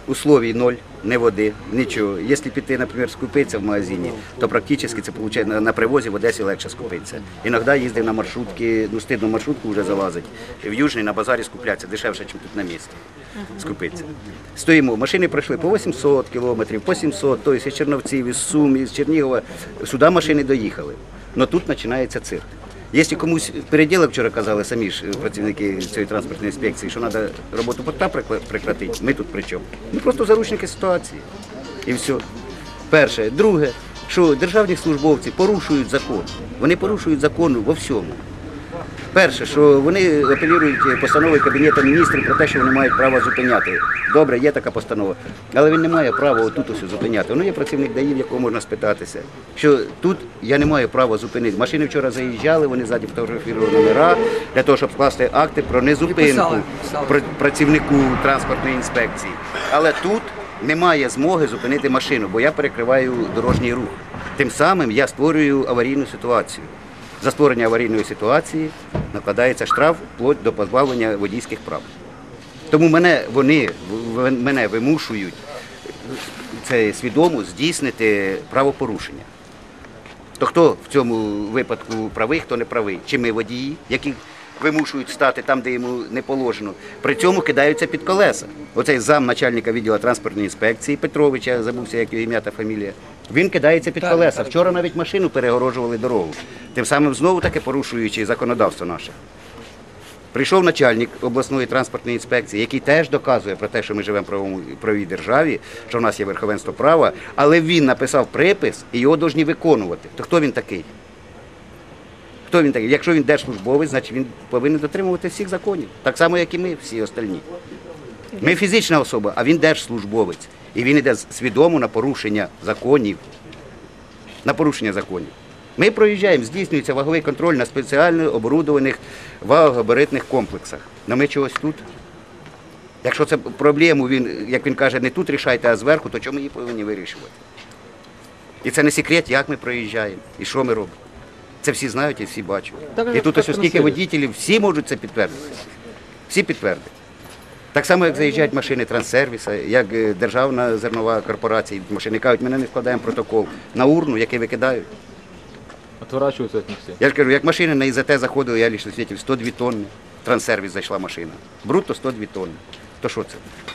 условій ноль, не води, нічого. Якщо піти, наприклад, скупитися в магазині, то практично це виходить, на привозі в Одесі легше скупитися. Іноді їздив на маршрутки, ну стидно маршрутку вже залазить, в Южний на базарі скуплятися, дешевше, ніж тут на місці скупитися. Стоїмо, машини пройшли по 800 кілометрів, по 700, тобто із Черновців, із Сум, із Чернігова, сюди машини доїхали. Але тут починається цирк. Якщо комусь переділок, вчора казали самі ж працівники цієї транспортної інспекції, що треба роботу порта прекратити, ми тут при чому? Ми просто заручники ситуації. І все. Перше. Друге, що державні службовці порушують закон. Вони порушують закон во всьому. Перше, що вони апелюють постановою Кабінету міністрів про те, що вони мають право зупиняти. Добре, є така постанова, але він не має права отут ось зупиняти. Воно є працівник ДАІ, в якого можна спитатися, що тут я не маю права зупинити. Машини вчора заїжджали, вони ззаді фотографували номера для того, щоб скласти акти про незупинку працівнику транспортної інспекції. Але тут немає змоги зупинити машину, бо я перекриваю дорожній рух. Тим самим я створюю аварійну ситуацію. За створення аварійної ситуації накладається штраф вплоть до позбавлення водійських прав. Тому мене вимушують це свідомо здійснити правопорушення. То хто в цьому випадку правий, хто не правий? Чи ми водії, які вимушують стати там, де йому не положено. При цьому кидаються під колеса. Оцей замначальника відділу транспортної інспекції Петровича, забувся, як його ім'я та фамілія, він кидається під колеса. Вчора навіть машину перегорожували дорогу. Тим самим знову-таки порушуючи законодавство наше. Прийшов начальник обласної транспортної інспекції, який теж доказує про те, що ми живемо в правовій державі, що в нас є верховенство права, але він написав припис і його повинні виконувати. То хто він такий? Хто він такий? Якщо він держслужбовець, значить він повинен дотримувати всіх законів. Так само, як і ми, всі остальні. Ми фізична особа, а він держслужбовець. І він йде свідомо на порушення законів. На порушення законів. Ми проїжджаємо, здійснюється ваговий контроль на спеціально оборудованих вагогабаритних комплексах. Но ми чогось тут. Якщо це проблему, він, як він каже, не тут рішайте, а зверху, то чому ми її повинні вирішувати? І це не секрет, як ми проїжджаємо і що ми робимо. Це всі знають і всі бачать. І тут ось оскільки водітелів, всі можуть це підтвердити. Всі підтвердять. Так само, як заїжджають машини Транссервіса, як державна зернова корпорація, машини кажуть, ми не складаємо протокол на урну, який викидають. Отворачиваются от них все. Я ж кажу, як машини на ІЗТ заходили, я лише свідчив, 102 тонни. Транссервіс зайшла машина. Брутто 102 тонни. То що це?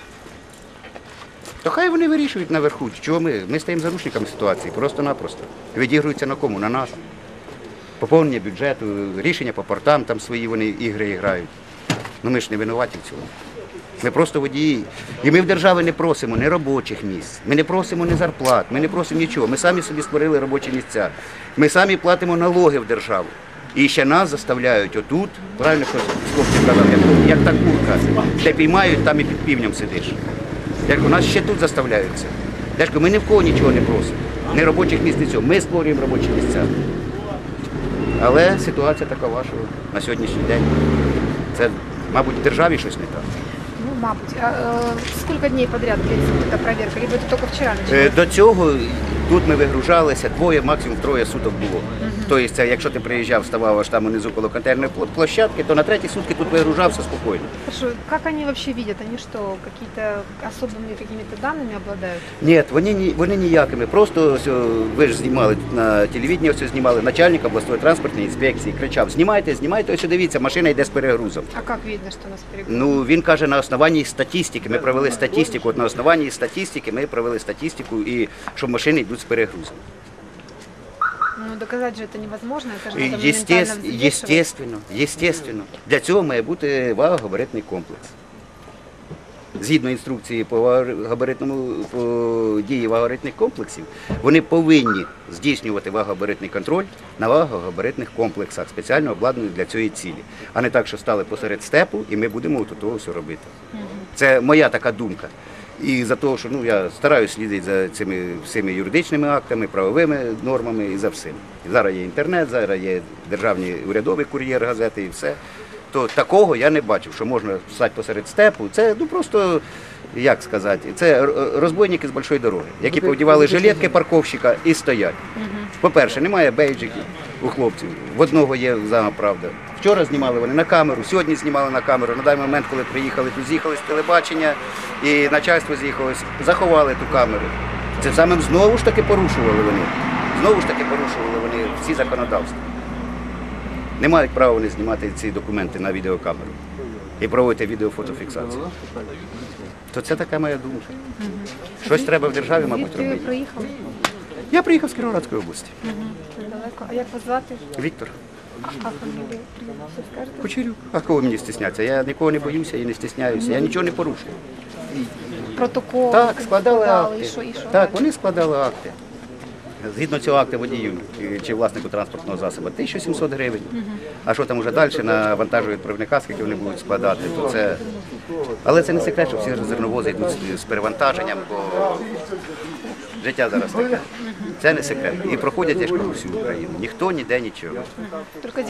То хай вони вирішують наверху. Чого ми? Ми стаємо заручниками ситуації, просто-напросто. Відігруються на кому? На нас. Поповнення бюджету, рішення по портам, там свої вони ігри грають. Ну ми ж не винуваті в цьому. Ми просто водії. І ми в держави не просимо ні робочих місць, ми не просимо ні зарплат, ми не просимо нічого. Ми самі собі створили робочі місця. Ми самі платимо налоги в державу. І ще нас заставляють отут, правильно хтось хлопці казав, як та курка, де піймають, там і під півнем сидиш. Я кажу, нас ще тут заставляються. Я кажу, ми ні в кого нічого не просимо. Ні робочих місць, нічого. Ми створюємо робочі місця. Але ситуація такова, що на сьогоднішній день це, мабуть, в державі щось не так. Ну, мабуть. А сколько дней подряд длится эта проверка? Либо это только вчера началось? До цього тут ми вигружалися, двоє, максимум троє суток було. Тобто, це, якщо ти приїжджав, ставав аж там унизу коло контейнерної площадки, то на треті сутки тут вигружався спокійно. Хорошо. Как они вообще видят? Они что, какие-то особыми какими-то данными обладают? Ні, вони ніякими. Просто ось, ви ж знімали на телевіденні, ось знімали начальник обласної транспортної інспекції, кричав: знімайте, знімайте, ось дивіться, машина йде з перегрузом. А как видно, что у нас перегруз? Ну, він каже, на основанні статистики, ми провели статистику, от на основанні статистики ми провели статистику, і що машини йдуть з перегрузом. Ну, доказать же это невозможно, это же надо моментально взвешивать. Естественно. Для цього має бути вагогабаритний комплекс. Згідно інструкції по дії вагогабаритних комплексів, вони повинні здійснювати вагогабаритний контроль на вагогабаритних комплексах, спеціально обладнаних для цієї цілі. А не так, що стали посеред степу і ми будемо тут того все робити. Це моя така думка. І за те, що я стараюся слідити за цими всіми юридичними актами, правовими нормами і за всім. Зараз є інтернет, зараз є державні урядові кур'єр, газети і все. То такого я не бачив, що можна стати посеред степу. Це просто, як сказати, це розбойники з великої дороги, які повдівали жилетки парковщика і стоять. По-перше, немає бейджиків у хлопців. В одного є зама правда. Вчора знімали вони на камеру, сьогодні знімали на камеру. На даний момент, коли приїхали, тут з'їхали з телебачення і начальство з'їхалось, заховали ту камеру. Це самим знову ж таки порушували вони. Знову ж таки порушували вони всі законодавства. Не мають права вони знімати ці документи на відеокамеру і проводити відеофотофіксацію. То це така моя думка. Щось треба в державі, мабуть, Звідки ви робити. приїхали? Я приїхав з Кіровоградської області. Недалеко. А як вас звати? Віктор А фамілію прізвище скажете? Кучерюк. А кого мені стіснятися? Я нікого не боюся і не стісняюся. Я нічого не порушую. Протокол. Так, складали І акти. що, і що? Так, вони складали акти. Згідно цього акту водію чи власнику транспортного засобу 1700 гривень. А що там вже далі на вантажу відправника, скільки вони будуть складати, то це. Але це не секрет, що всі зерновози йдуть з перевантаженням, бо життя зараз таке. Це не секрет. І проходять, я ж кажу, всю Україну. Ніхто ніде нічого. Тільки